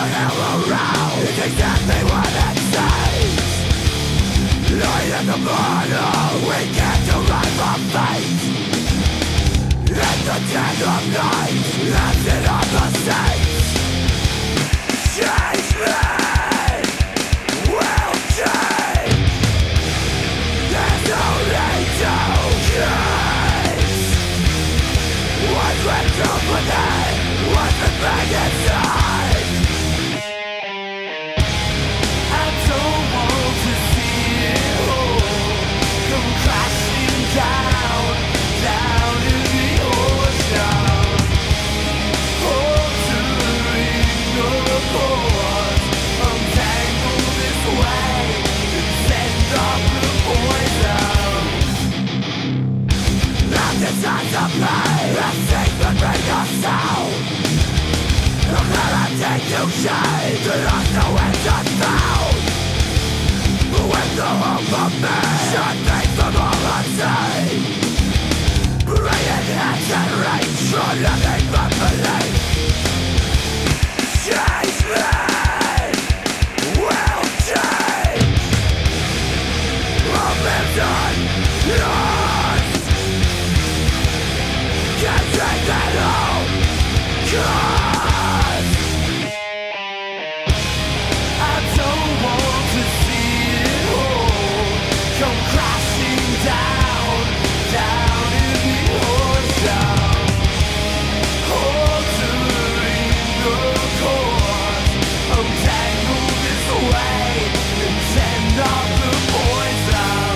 hell around. It's exactly what it says. Light in the bottle, we get to run from fate. In the dead of night, landed on the saints. Change me, will change. There's only two kids. One's with company, one's with bang inside. I don't want to see it all come crashing down, down in the ocean. Altering the course, untangle this way, and send off the poison. Now the time to play, and sing the radio sound. The clarity to shade, that has no end unfound. With the hope of me, shut me from all unseen. Praying hands and reach, for nothing but belief. Change me, will change. I've lived on, lost. Can't take it home, 'cause I don't want to see it all come crashing down, down in the ocean. Altering the course, untangle this way, and send off the poison.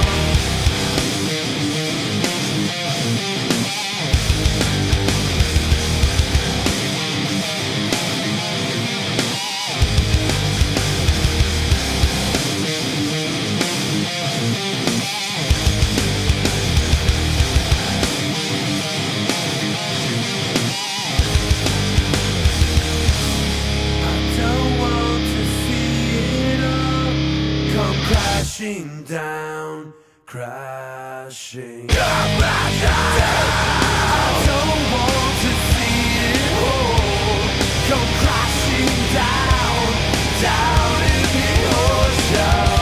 I don't want to see it all come crashing down, crashing. Come crashing down. I don't want to see it all come crashing down, down in the ocean.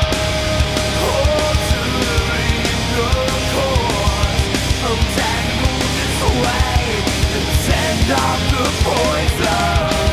Altering the course, untangle this way, and send off the poison.